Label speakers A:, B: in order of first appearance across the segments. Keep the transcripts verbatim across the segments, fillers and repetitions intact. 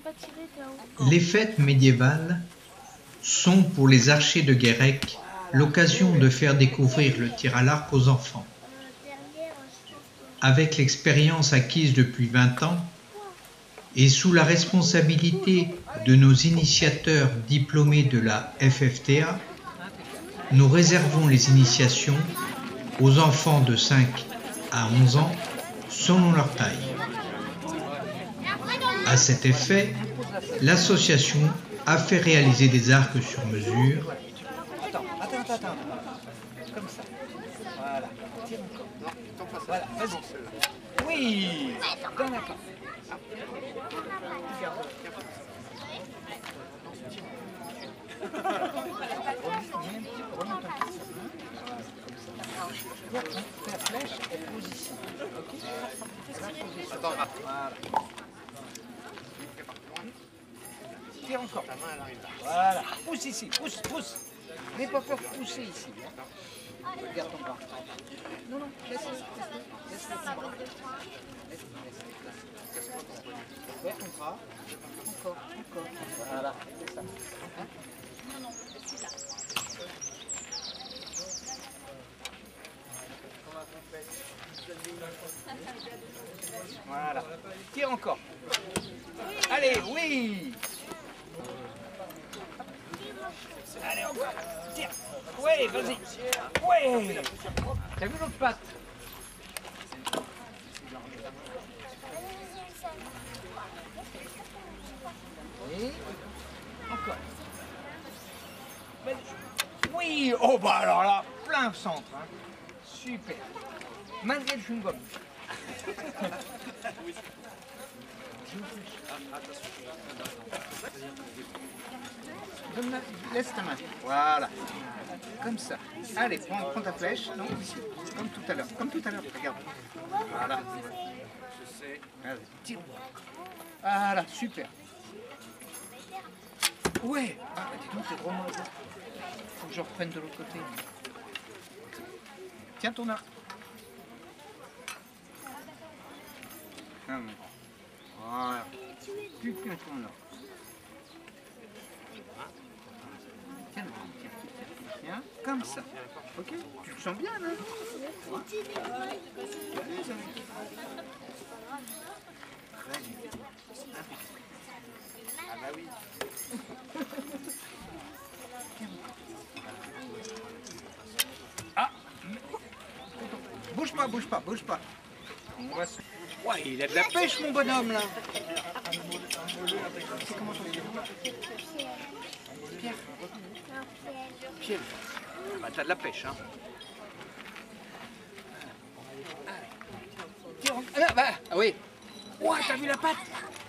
A: Les fêtes médiévales sont pour les archers de Guérec l'occasion de faire découvrir le tir à l'arc aux enfants. Avec l'expérience acquise depuis vingt ans et sous la responsabilité de nos initiateurs diplômés de la F F T A, nous réservons les initiations aux enfants de cinq à onze ans selon leur taille. À cet effet, l'association a fait réaliser des arcs sur mesure.
B: Attends, attends, attends, attends. Comme ça. Voilà. Tire encore. Voilà, vas-y. Oui. Dans la part. Remonte un peu. La flèche, elle pose ici. Ok. Attends, voilà. Tire encore. Voilà. Pousse ici, pousse, pousse. N'aie pas peur de pousser ici. Regarde ton bras. Non, non, laisse-le, laisse-le. Laisse-le ton bras. Laisse-le, laisse-le. Ouvre ton bras. Encore, encore. Voilà, c'est ça. Hein? Non, non, c'est là. Voilà. Tire encore. Allez, oui. Allez, encore. Tire. Ouais, vas-y. Ouais. T'as vu l'autre patte? Et encore. Oui. Oh bah alors là, plein centre. Hein. Super. Malgré le chewing-gum. Laisse ta main. Voilà. Comme ça. Allez, prends, prends ta flèche. Non, ici. Comme tout à l'heure. Comme tout à l'heure. Regarde. Voilà. Allez, tire. Voilà, super. Ouais. Ah, dis donc, c'est vraiment... Faut que je reprenne de l'autre côté. Tiens ton arc. Voilà. Tu tiens ton arc. Tiens, tiens, tiens, tiens, comme ça. Ok? Tu le sens bien là? Ah bah oui. Ah! Bouge pas, bouge pas, bouge pas. On va se... Ouais, il a de la pêche mon bonhomme là. C'est comment ton nom? Pierre. Pierre. Bah t'as de la pêche hein. Tire en... Ah, bah, ah oui. Ouais, t'as vu la patte?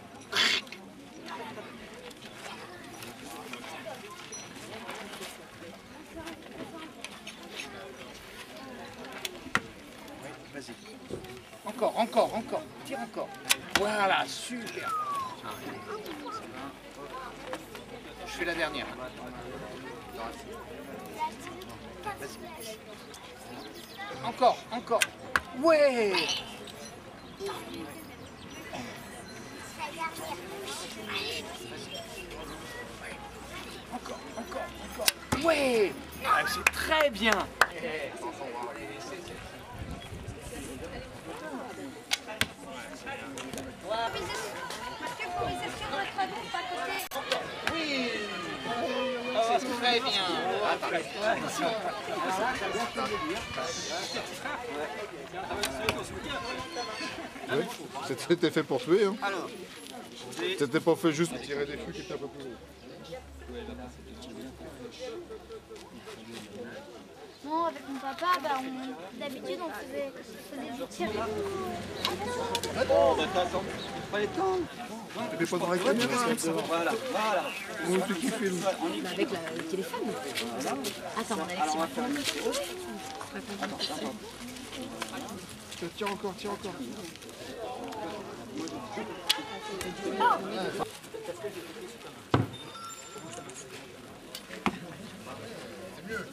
B: Ouais, vas-y. Encore, encore, encore. Tire encore. Voilà, super. Je fais la dernière. Encore, encore. Ouais. Encore, encore, encore. Ouais. Ah, c'est très bien. Oui. Oh, très bien.
C: Oui, c'était fait pour tuer. Hein. C'était pas fait juste pour tirer des fûts qui étaient un peu plus gros.
D: Non, avec mon papa, bah, on... d'habitude on faisait, faisait du tir.
E: Oh, bah t'attends, pas les temps.
C: Tu fais pas dans la caméra.
E: Voilà, voilà.
C: Où est-ce que tu filmes?
F: Avec la, le téléphone. Attends, Alex, tu vas faire
C: Tiens encore, tiens encore. C'est mieux.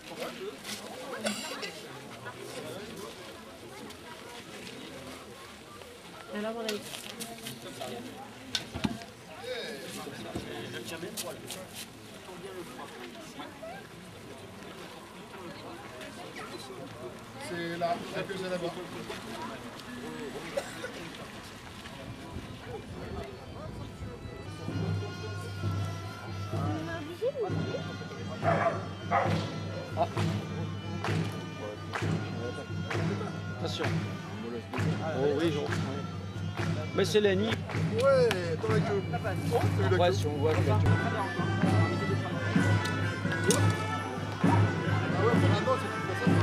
F: Alors, mon Alex.
C: C'est là, la que c'est là-bas.
E: Attention. Oh oui, non. Mais c'est la nuit.
C: Ouais, dans la queue. Oh, t'as eu la
E: Ouais,
C: queue.
E: si on voit que la queue.
C: Ah ouais, mais maintenant, c'est plus ça.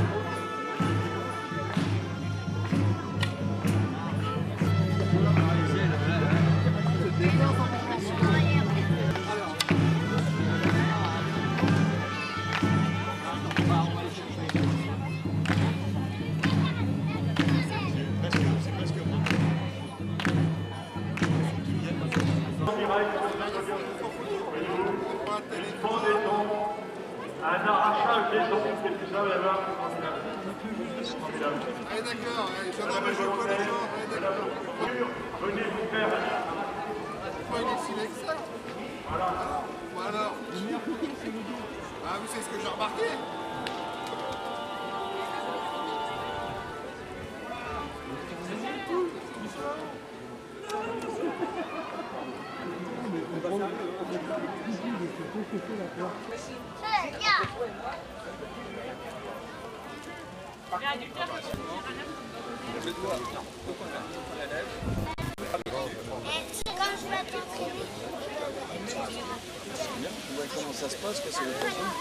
G: Un arrachage des dons, c'est tout ça là-bas.
C: Allez, d'accord, allez, j'en ai joué pas les gens, allez, d'accord.
G: Venez vous faire.
C: Pourquoi il est si laid que ça? Voilà. Bon alors. Ah, vous savez ce que j'ai remarqué?
D: Quand je vais t'entraîner.
E: On voit comment ça se passe, que c'est le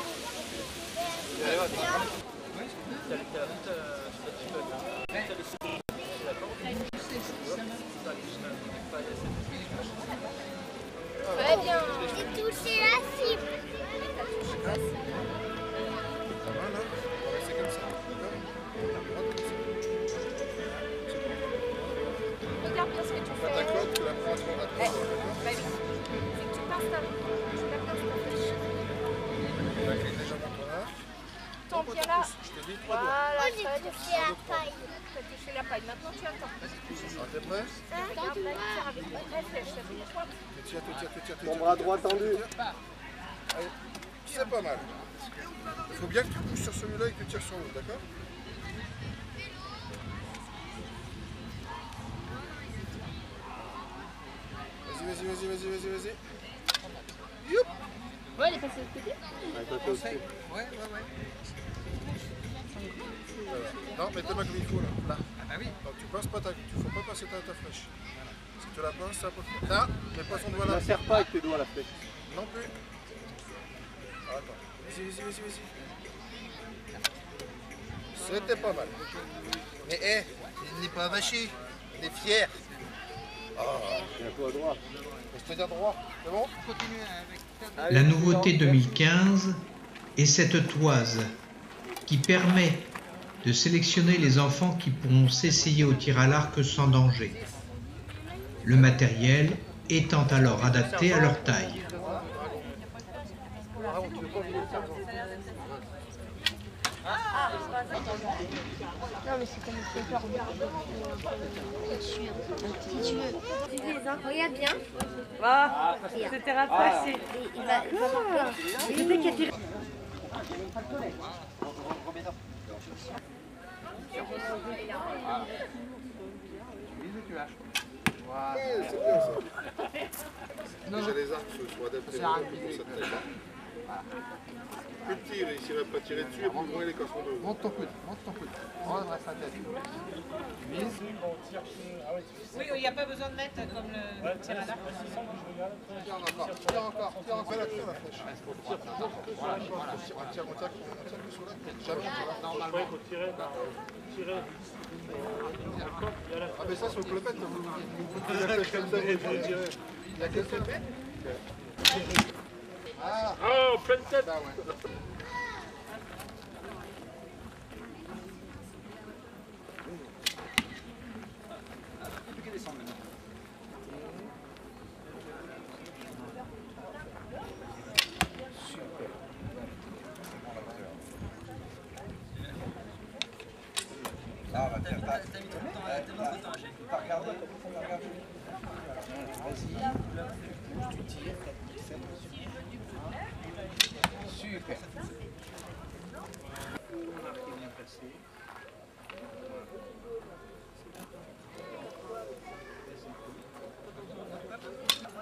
D: Très bien. J'ai touché la cible.
C: Voilà, on va rester comme ça, d'accord?
F: Regarde bien ce que tu
C: Pas
F: fais.
C: d'accord, tu la prends à ce moment-là,
F: Eh,
C: d'accord?
F: bah oui. C'est que tu passes ta, tu la passes ta flèche.
C: La clé déjà dans ton arc.
F: Ton pied là.
C: Je te dis trois doigts.
F: Voilà,
D: Oh, j'ai
F: très bien.
D: touché la paille.
F: Tu as touché la paille. Maintenant tu attends.
C: Ah, t'es prêt?
F: Regarde là, il tire avec une vraie flèche. Ça fait une fois.
C: Tu tires, tu tires, tu tires, tu
E: Ton
C: tires.
E: bras droit tendu.
C: Allez, c'est pas mal. Il faut bien que tu bouges sur celui-là et que tu tires sur l'autre, d'accord? Vas-y, vas-y, vas-y, vas-y, vas-y, vas-y. Youp!
F: Ouais, elle est passée de côté.
B: Ouais, ouais, ouais.
C: Voilà. Non, mets tes mains comme il faut là. Là.
B: Ah bah oui.
C: Donc tu passes pas ta, tu faut pas passer ta, ta flèche. Si tu la passes, ça peut faire. Là, mets pas ton doigt là.
E: Ne serre pas avec tes doigts la flèche.
C: Non plus. Ah, attends. Vas-y, vas-y, vas-y, vas-y. C'était pas mal. Mais hé, hey, il n'est pas vaché. Il est fier. Ah.
E: Il y a un peu à droite.
C: Je te dire droit. C'est bon?
B: Continue avec ta...
A: La nouveauté deux mille quinze est cette toise qui permet de sélectionner les enfants qui pourront s'essayer au tir à l'arc sans danger. Le matériel étant alors adapté à leur taille.
D: Non, mais c'est comme il fait peur. Si tu veux. Regarde bien.
F: Ah, c'était rattrapé.
D: Il va, il va avoir peur.
F: C'était qui a tiré.
B: Voilà.
C: Ouais, c'est bien ça. Déjà les arcs sont adaptés
B: Ça sert à
C: pour
B: rien.
C: cette taille-là. Plus le tir, il n'irait pas tirer dessus et plus gros il est quand son dos.
B: Monte ton coude, monte ton coude. Redresse la tête. Mise.
H: Oui, il n'y a pas besoin de mettre comme le tir à l'arc.
B: Tire encore, tire encore, tire encore.
C: Fais la tire la flèche. Voilà, voilà. On tire, on tire, on tire, on tire que sur là. Jamais on tire.
B: Normalement.
G: Il faut tirer. Tirer.
C: Ah mais ça sur le clopette, vous vous foutez la flèche comme ça, vous tirez. Il y a que le clopette? Ah,
G: Oh, pleine tête.
C: bah ouais.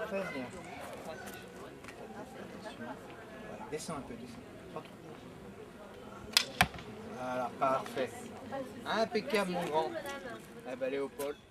B: Très bien. Voilà, descends un peu, descends. Pas trop. Voilà, parfait. Impeccable mon grand. Eh ben Léopold.